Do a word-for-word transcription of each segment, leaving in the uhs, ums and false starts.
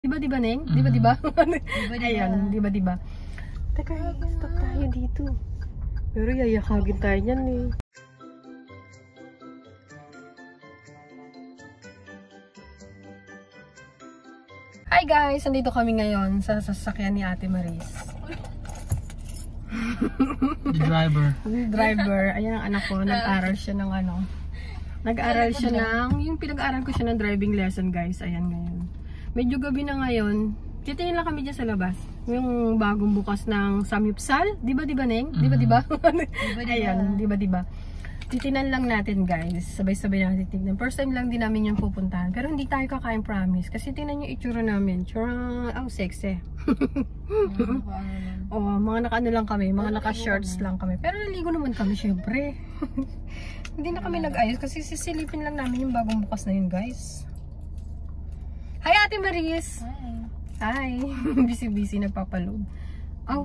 Diba, diba, Neng? Diba, diba? Ayan, diba, diba? Teka, stop tayo dito. Pero yayakagin tayo niyan eh. Hi guys! Nandito kami ngayon sa sasakyan ni Ate Maris. The driver. The driver. Ayan ang anak ko. Nag-aral siya ng ano. Nag-aral siya ng... Yung pinag-aral ko siya ng driving lesson guys. Ayan ngayon. Medyo gabi na ngayon. Titingin lang kami dyan sa labas. Yung bagong bukas ng Samyupsal. Diba, diba, Neng? Diba, diba? Ayan, diba, diba? Titinan lang natin guys. Sabay-sabay natin tignan. First time lang din namin yung pupuntahan. Pero hindi tayo kakain, promise. Kasi tingnan yung itsura namin. Tsura, oh, sexy. Oh, mga naka-ano lang kami. Mga naka-shorts lang kami. Pero naligo naman kami, syempre. Hindi na kami nag-ayos. Kasi sisilipin lang namin yung bagong bukas na yun guys. Hi Ate Maris! Hi! Busy-busy, nagpapaload. Oh!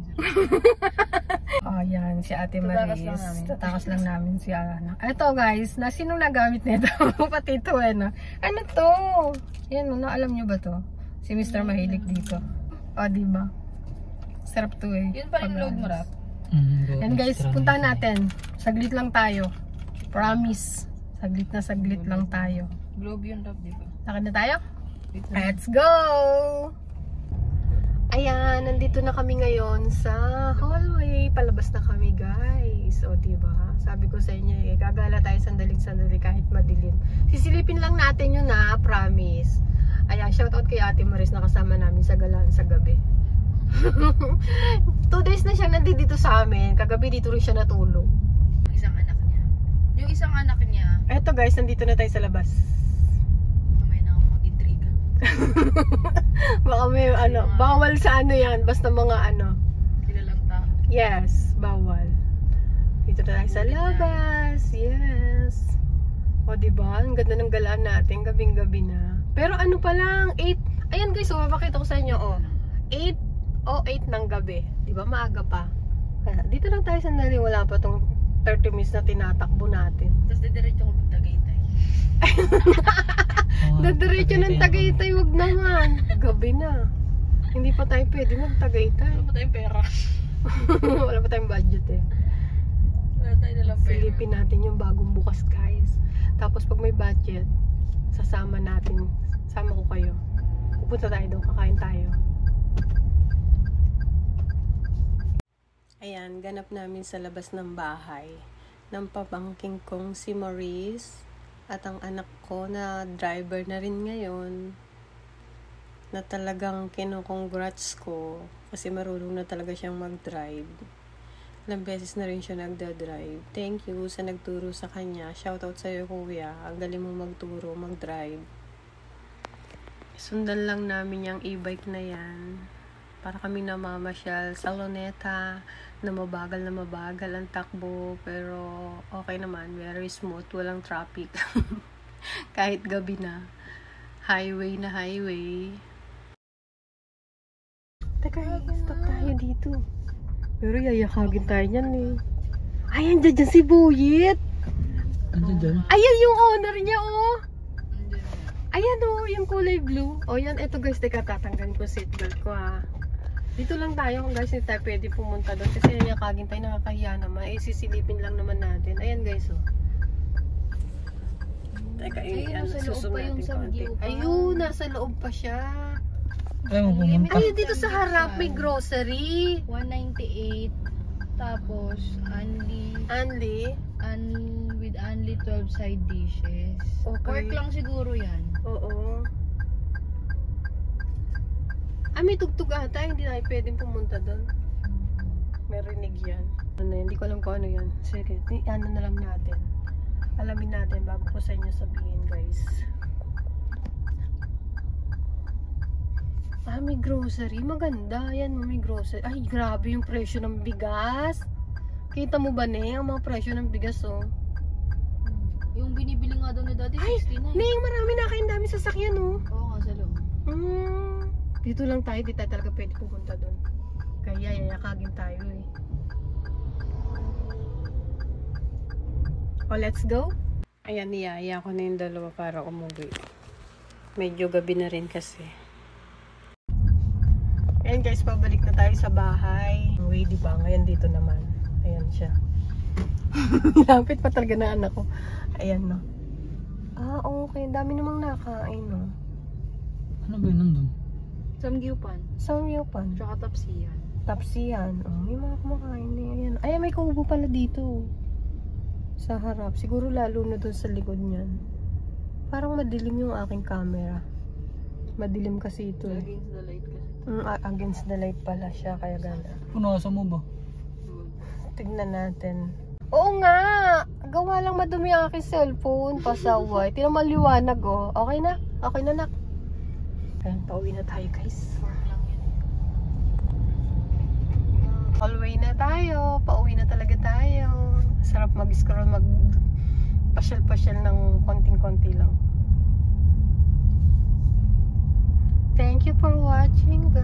Ayan, si Ate Maris. Tatakas lang namin si Ana. Ito guys, na sino nagamit nito? Pati ito eh, no? Ano to? Yan, no? Alam nyo ba to? Si Mister Mahilig dito. O, oh, diba? Sarap to eh. Yun pa yung load mo, Rap? Yan guys, puntahan natin. Saglit lang tayo. Promise. Saglit na saglit lang tayo. Globe yun, Rap, diba? Lakad na tayo? Let's go! Ayan, nandito na kami ngayon sa hallway. Palabas na kami guys. O diba? Sabi ko sa inyo eh, gagala tayo sandaling-sandali kahit madilim. Sisilipin lang natin yun na, promise. Ayan, shoutout kay Ate Maris na kasama namin sa galaan sa gabi. Two days na siya nandito sa amin. Kagabi dito rin siya natulog. Yung isang anak niya. Yung isang anak niya. Eto guys, nandito na tayo sa labas. Mamaya na ako mag-intriga. Baka may ano, bawal sa ano yan, basta mga ano. Kilalang tao. Yes, bawal. Dito na tayo sa labas. Yes. O diba, ang ganda ng galaan natin, gabing-gabi na. Pero ano pa lang, eight. Ayan guys, oh, mapakita ko sa inyo, oh. eight o eight ng gabi. Diba, maaga pa. Kaya, dito lang tayo sandali, wala pa tong thirty minutes na tinatakbo natin. Tapos didiretso ko ng Tagaytay. Dadiretso ng Tagaytay, wag naman. Gabi na. Hindi pa tayo pwede mag-Tagaytay. Wala pa tayong pera. Wala pa tayong budget eh. Wala tayo nalang pera. Silipin natin yung bagong bukas guys. Tapos pag may budget, sasama natin. Sama ko kayo. Pupunta tayo doon, kakain tayo. Ayan, ganap namin sa labas ng bahay ng pabangking kong si Maurice at ang anak ko na driver na rin ngayon na talagang kino-congrats ko kasi marunong na talaga siyang mag-drive. Ilang beses na rin siya nagda-drive. Thank you sa nagturo sa kanya. Shoutout sa'yo kuya. Ang galing mo magturo, mag-drive. Sundan lang namin yung e-bike na yan. Para kami namamasyal sa Luneta na mabagal na mabagal ang takbo. Pero okay naman. Very smooth. Walang traffic. Kahit gabi na. Highway na highway. Teka, stop tayo dito. Pero yayakagin tayo niyan eh. Ayan, dyan dyan si Buyit. Ano dyan? Ayan yung owner niya oh. Ayan oh, yung kulay blue. O yan, eto guys, teka, tatanggalin ko seatbelt ko ha. Dito lang tayo kung guys, hindi tayo pwede pumunta doon. Kasi yayakagin tayo, nakakahiya naman. Eh, sisilipin lang naman natin. Ayan guys oh. Teka, eh, ano, susum natin konti. Ayun, nasa loob pa siya. Ay, mo pumunta. Ayun, dito sa harap may grocery. one ninety-eight. Tapos, only, Anli. un, with only twelve side dishes. Okay. Pork lang siguro yan. Oo. Ah, may tugtog ata. Hindi tayo pwedeng pumunta doon. May rinig yan. Ano yan? Hindi ko alam kung ano yan. Sige, ano na lang natin. Alamin natin bago ko sa inyo sabihin, guys. Ah, may grocery. Maganda. Yan, may grocery. Ay, grabe yung presyo ng bigas. Kita mo ba, ne? Ang mga presyo ng bigas, oh. Yung binibili nga daw na dati, Ay, sixty-nine. Neng, marami na kayong dami sasakyan, oh. Oo nga, sa loob. Hmm. Dito lang tayo. Di tayo talaga pwede pumunta doon. Kaya yayakagin tayo, eh. Oh, let's go. Ayan, niyaya ko na yung dalawa para umuwi. Medyo gabi na rin kasi. Ayan guys, pabalik na tayo sa bahay. Uy, di ba? Ngayon dito naman. Ayan siya. Lapit pa talaga na anak ko. Ayan, no. Ah, okay. Dami namang nakain, no. Ano ba yun nandun? Samgyupan. Samgyupan. Tsaka tapsiyan. Tapsiyan. Oh, may mga kumakain na yan. Ay, may kubo pala dito. Sa harap. Siguro lalo na doon sa likod niyan. Parang madilim yung aking camera. Madilim kasi ito. Eh. Against the light kasi. Mm, against the light pala siya. Kaya gana. Punasan mo ba? Tignan natin. Oo nga! Gawa lang madumi ang aking cellphone. Pasaway. Tinan mo liwanag, oh. Okay na? Okay na, nak. Ayan, pauwi na tayo, guys. Short lang yun. All way na tayo. Pauwi na talaga tayo. Sarap mag-scroll, mag pasyal-pasyal ng konting-konti lang. Thank you for watching,